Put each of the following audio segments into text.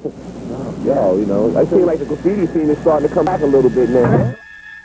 Yo, you know, I feel like the graffiti scene is starting to come back a little bit now.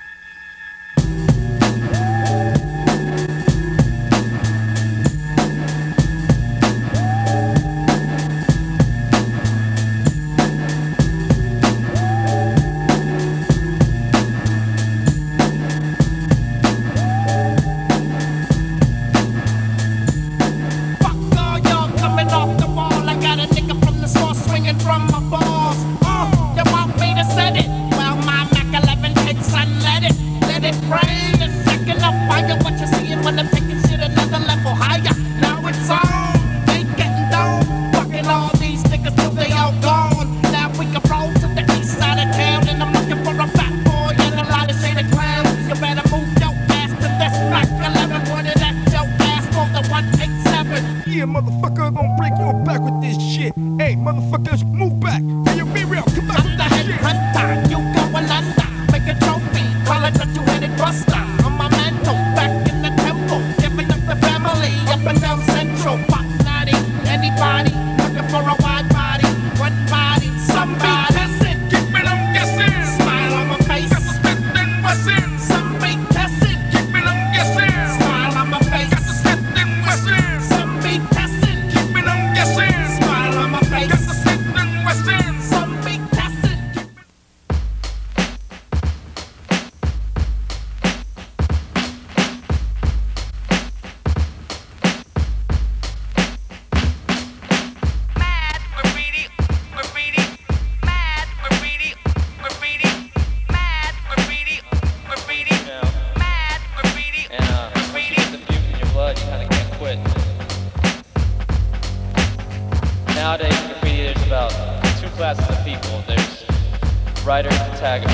Nowadays, in graffiti, there's about two classes of people. There's writers and taggers.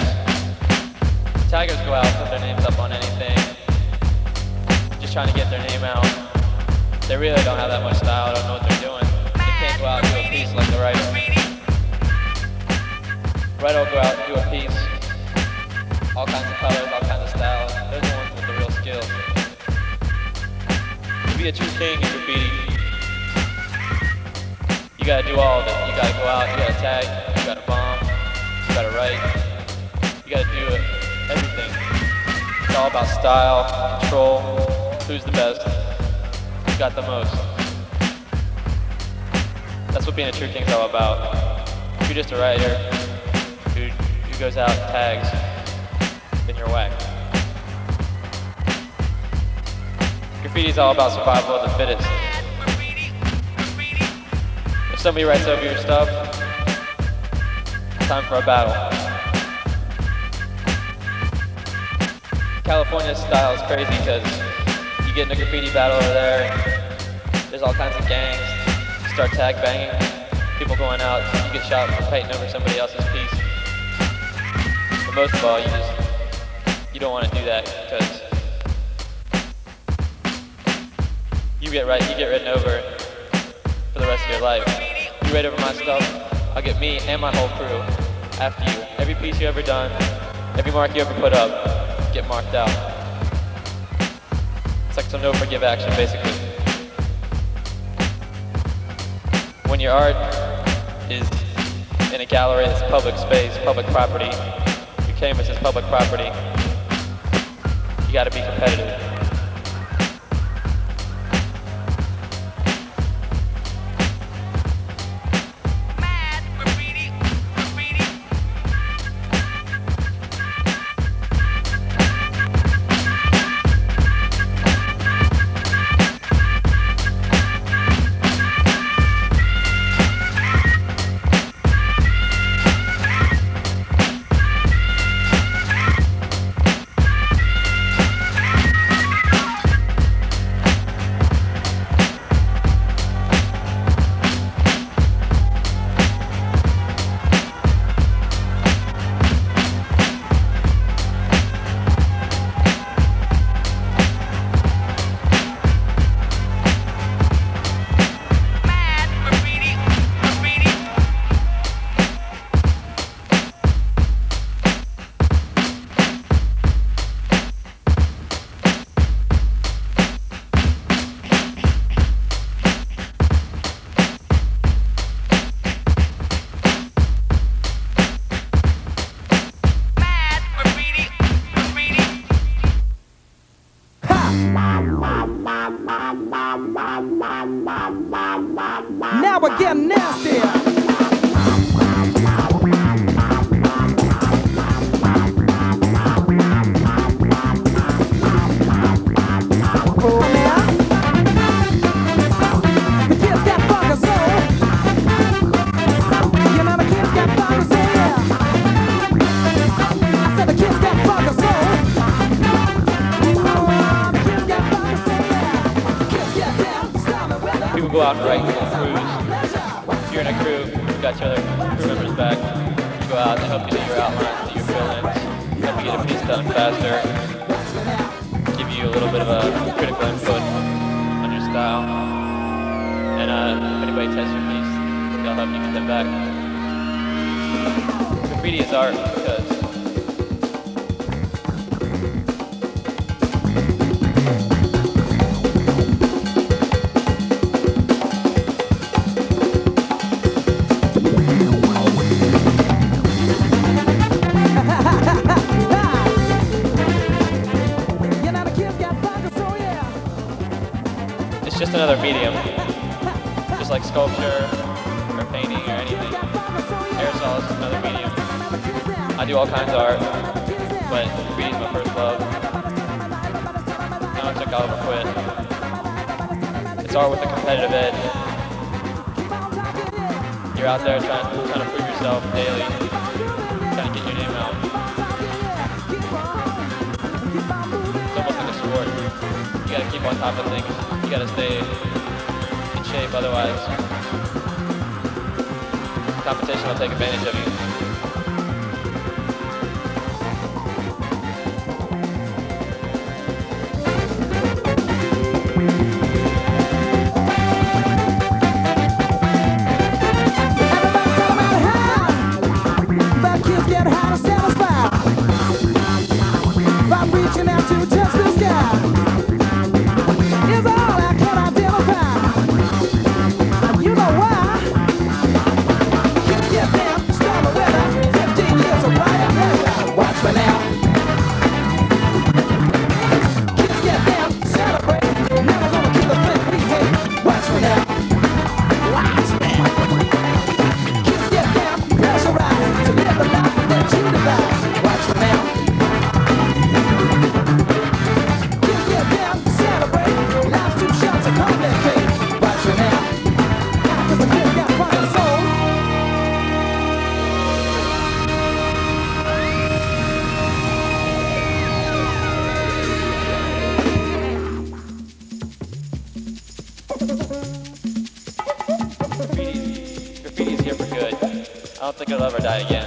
Taggers go out, put their names up on anything, just trying to get their name out. They really don't have that much style, don't know what they're doing. They can't go out and do a piece like the writer. Writer will go out and do a piece, all kinds of colors, all kinds of styles. Those are the ones with the real skill. To be a true king in graffiti, you gotta do all of it. You gotta go out, you gotta tag, you gotta bomb, you gotta write, you gotta do it, everything. It's all about style, control, who's the best, who got the most. That's what being a true king's all about. If you're just a writer who goes out and tags, then you're whack. Graffiti's all about survival of the fittest. If somebody writes over your stuff, it's time for a battle. California style is crazy because you get in a graffiti battle over there and there's all kinds of gangs. You start tag banging, people going out, you get shot for painting over somebody else's piece. But most of all, you don't want to do that because you get written over for the rest of your life. You write over my stuff, I'll get me and my whole crew after you. Every piece you ever done, every mark you ever put up, get marked out. It's like some no forgive action, basically. When your art is in a gallery that's public space, public property, your canvas is public property, you gotta be competitive. now we're getting nasty. Go out and write crews. If you're in a crew, you've got your other crew members back. You go out, they help you do your outlines, do your fill-ins, help you get a piece done faster, give you a little bit of a critical input on your style. And if anybody tests your piece, they'll help you get them back. Graffiti is art because just another medium, just like sculpture or painting or anything. Aerosol is another medium. I do all kinds of art, but graffiti is my first love. Now I took Oliver quit. It's art with a competitive edge. You're out there trying to prove yourself daily, trying to get your name out. It's almost like a sport. You gotta keep on top of things. You gotta stay in shape, otherwise competition will take advantage of you. Graffiti's here for good. I don't think it'll ever die again.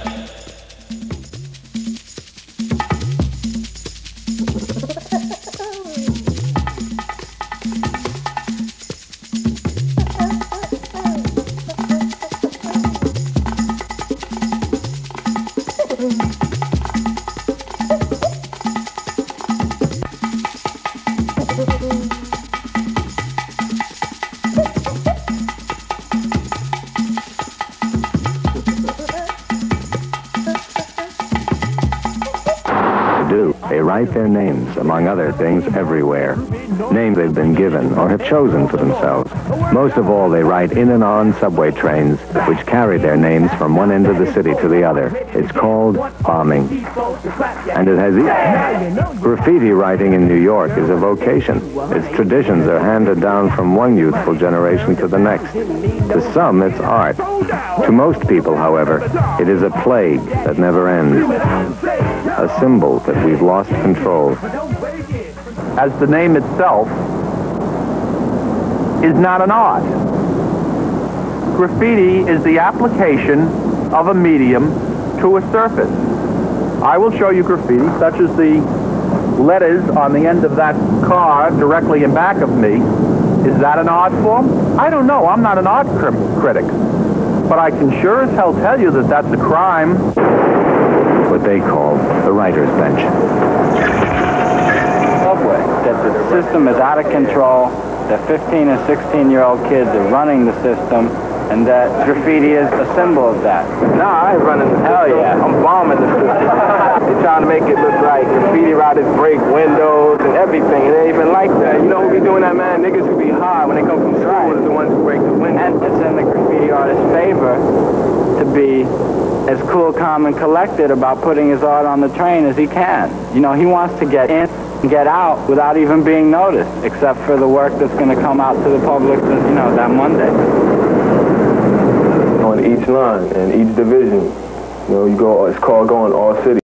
They write their names, among other things, everywhere. Names they've been given or have chosen for themselves. Most of all, they write in and on subway trains, which carry their names from one end of the city to the other. It's called bombing. And it has graffiti writing in New York is a vocation. Its traditions are handed down from one youthful generation to the next. To some, it's art. To most people, however, it is a plague that never ends. A symbol that we've lost control. As the name itself is not an art. Graffiti is the application of a medium to a surface. I will show you graffiti, such as the letters on the end of that car directly in back of me. Is that an art form? I don't know. I'm not an art critic. But I can sure as hell tell you that that's a crime. What they call the writer's bench. Subway, that the system is out of control, the 15 and 16-year-old kids are running the system, And that graffiti is a symbol of that. Nah, I ain't running the Hell system. yeah. I'm bombing the system. They're trying to make it look like graffiti writers break windows and everything. It ain't even like that. You know who be doing that, man? Niggas who be high when they come from school is the ones who break the windows. And it's in the graffiti artist's favor to be as cool, calm, and collected about putting his art on the train as he can. You know, he wants to get in and get out without even being noticed, except for the work that's going to come out to the public, you know, that Monday. On each line and each division, you know, you go. It's called going all city.